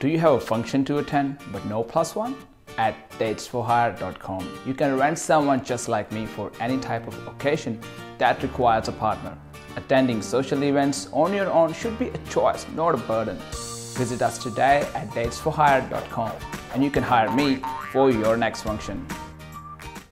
Do you have a function to attend but no plus one? At datesforhire.com, you can rent someone just like me for any type of occasion that requires a partner. Attending social events on your own should be a choice, not a burden. Visit us today at datesforhire.com and you can hire me for your next function.